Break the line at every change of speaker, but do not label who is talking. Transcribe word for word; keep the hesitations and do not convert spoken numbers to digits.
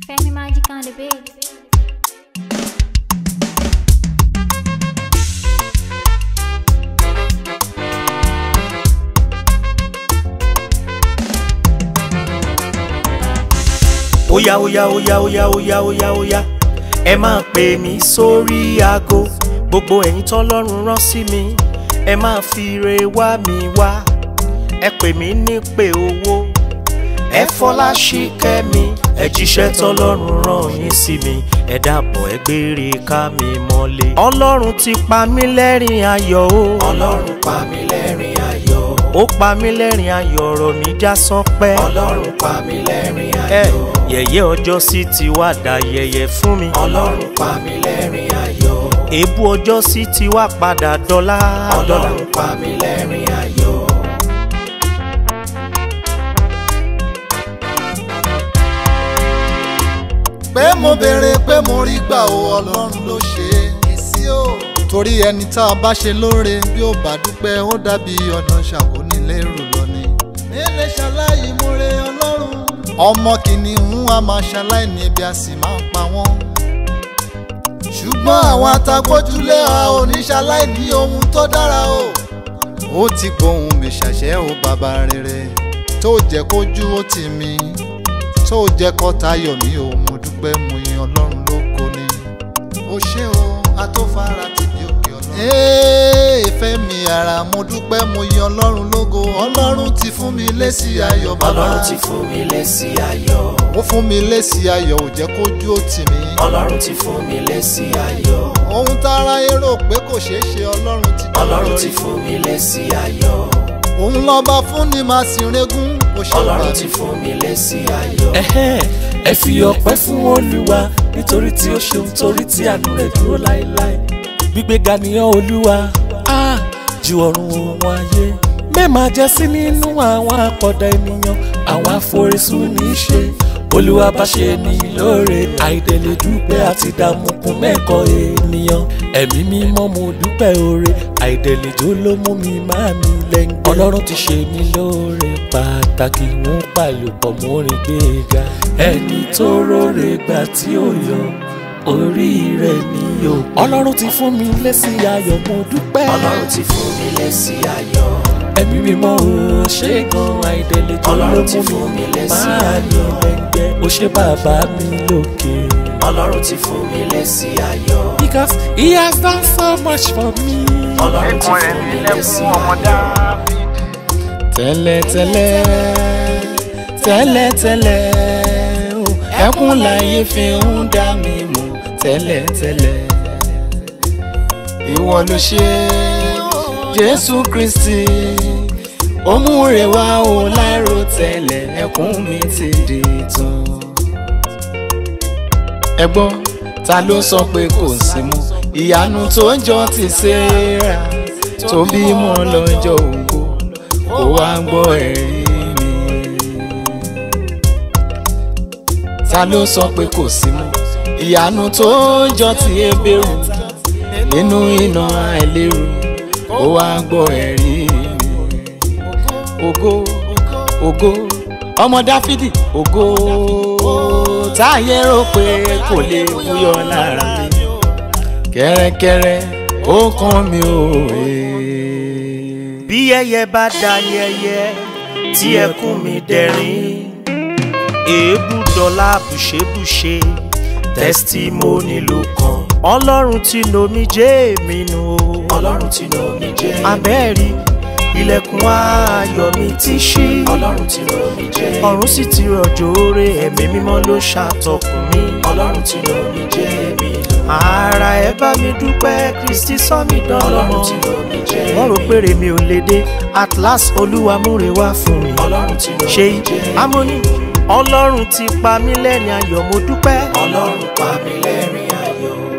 Femi magic on the beat.
Oya oya oya oya oya oya oya ẹ máa pè mí sórí aago gbogbo ẹ̀yin tọ́lọ́run rán sí mi ẹ máa fi ire wá mi wá ẹ pè mí ní pé owó ẹ fọlá ṣìkẹ́ mi ẹ jíṣẹ́ tọ́lọ́run rán yín sí mi ẹ dàbọ̀ ẹ gbére ká mi mọ́lé. Ọlọ́run ti pa mí lẹ́rìn ayọ̀ o. Ọlọ́run pa mí lẹ́rìn ayọ̀. Ó pa mí lẹ́rìn ayọ̀ ọ̀rọ̀ mi já sánpẹ́. Ọlọ́run pa mí lẹ́rìn ayọ̀. Yẹ̀yẹ́ ọjọ́ sí ti wá dà yẹ̀yẹ́ fún mi. Ọlọ́run pa mí lẹ́rìn ayọ̀. Èébú ọjọ́ sí ti wá padà dọ́là. Ọlọ́run pa mí lẹ́rìn ayọ̀.
pé mo béèrè pé mo rí gbà o Ọlọ́run ló ṣe é sí o. torí ẹni tá a bá ṣe lóore bí ó bá dúpẹ́ ó dàbí ọ̀nà ṣàkónílérò lọ ni. nílé ṣaláyìí mo re Ọlọ́run. ọmọ kìnìún a máa ṣaláìní ebi a sì máa ń pa wọ́n. ṣùgbọ́n àwọn atagbójúlé a ò ní ṣaláìní ohun tó dára o. ó ti gbohùn mi ṣàṣẹ o bàbá rere tó jẹ́ kójú ó tì mí tó jẹ́ kó tayọ̀ mí o. mo dúpẹ́ mo yin Ọlọ́run lógo ni. ó ṣé o atófara ti di òkè Ọlọ́run. ee Fẹ́mi ara mo dúpẹ́ mo yin Ọlọ́run lógo. Ọlọ́run ti fún mi lésì ayọ̀ bàbá.
Ọlọ́run ti fún mi lésì ayọ̀.
ó fún mi lésì ayọ̀ ò jẹ́ kójú ó tì mí.
Ọlọ́run ti fún mi lésì ayọ̀.
ohun tára èrò pé kò ṣeé ṣe Ọlọ́run ti dá lórí.
Ọlọ́run ti fún mi lésì ayọ̀.
òun lọ́ba fún ni màá sì regún.
Ọlọ́run ti fún mi lésì ayọ̀. Ẹ fi ọpẹ́ fún Olúwa nítorí tí ó ṣeun torí tí àánú rẹ̀ dúró láéláé. Gbígbéga nìyàn Olúwa á ju ọ̀run òun ayé. Mẹ́ẹ̀má jẹ́ sí nínú àwọn àpọ̀dà ènìyàn àwọn àforísùn ní í ṣe. Olúwa bá ṣe ní lóore àìdẹ̀lẹ̀ dúpẹ́ àti dààmú kún mẹ́kọ̀ọ́ ènìyàn. Ẹ̀mí mímọ́ mo dúpẹ́ oore àìdẹ̀lẹ̀ jó ló mú mi máa mi lẹ́ngbẹ́. Ọlọ́run ti ṣe mí lóore pàtàkì wọn pàlùpọ̀ mórin gbéga. Ẹni tó róore gbà tí ó yọ orí rẹ̀ ni yóò. Ọlọ́run ti fún mi lésì ayọ̀ mo dúpẹ́. Ọlọ́run ti fún mi lésì ayọ̀. Ẹ̀mí mímọ́ ò ṣe gan àìdẹ̀lẹ̀ jó ló mú mi máa mi lẹ́ngbẹ́. Ó ṣe bàbá mi lókè. Ọlọ́run ti fún mi lésì ayọ̀. Because he has done so much for me. Ọlọ́run ti fún mi lésì ayọ̀.
tẹ́lẹ̀ tẹ́lẹ̀ tẹ́lẹ̀ tẹ́lẹ̀ ẹkún láyé fi ń dá mi mọ̀ tẹ́lẹ̀ tẹ́lẹ̀ ìwọ ló ṣe Jésù Kristi ó mú rẹ̀ wá o láìrò tẹ́lẹ̀ ẹkún mi ti di tán. ẹ gbọ́ ta ló sọ pé kò sí mọ́ ìyanu tó ń jọ ti Séra tó bímọ lọ́jọ́ ògbó ó wá gbọ́ ẹ̀rí mi. ta ló sọ pé kò sí mọ́ ìyanu tó ń jọ ti Hébérù nínú iná àìlérò ó wá gbọ́ ẹ̀rí mi. ògo ògo ọmọ Dáfídì ògo táyé rò pé kò lè búyọ lára mi kẹ́rẹ́kẹ́rẹ́ ó kàn mí o.
Bí ẹyẹ bá da yẹyẹ tí ẹkún mi dẹ̀rín èébú dọ́là bùṣebùṣe tẹ́sítímọ́nì ló kàn. Ọlọ́run ti nomi jẹ́ èmi nù o. Ọlọ́run ti nomi jẹ́ èmi. Abẹ́rí ilẹ̀kùn ayọ̀ mi ti ṣí. Ọlọ́run ti nomi jẹ́ èmi. Ọ̀run sì ti rọ̀jò oore ẹ̀mí mímọ́ ló ṣàtọkùn mi. Ọlọ́run ti nomi jẹ́ èmi. Ara ẹ bá mi dúpẹ́ Kristi sọ mí dánlọ́mọ. Ọlọ́run ti nomi jẹ́ èmi. Wọ́n rò pé rèmi ò lè dé at last Olúwa Murewa fún mi. Ọlọ́run ti nomi jẹ́ èmi. Seyi amóní. Ọlọ́run ti pa mí lẹ́rìn ayọ̀ mo dúpẹ́. Ọlọ́run pa mí lẹ́rìn ayọ̀.